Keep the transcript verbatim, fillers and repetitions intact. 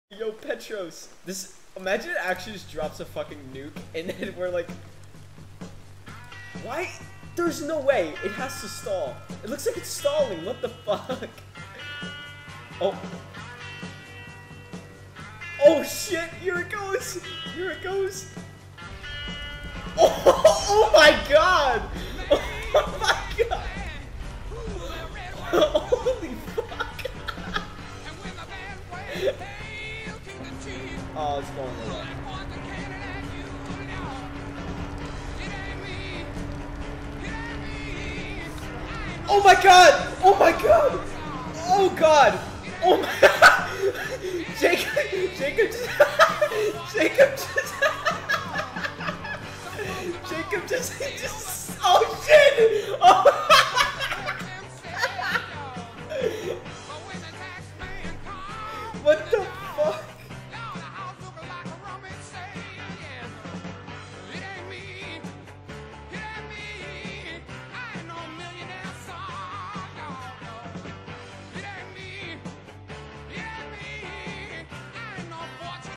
Yo, Petros, this, imagine it actually just drops a fucking nuke and then we're like, why? There's no way, it has to stall. It looks like it's stalling, what the fuck? Oh. Oh shit, here it goes, here it goes. Oh, oh my god! Oh my god! Holy fuck! Oh, it's going away. Oh my god! Oh my god! Oh god! Oh my god! Jacob! Jacob just... Jacob just... Jacob just... just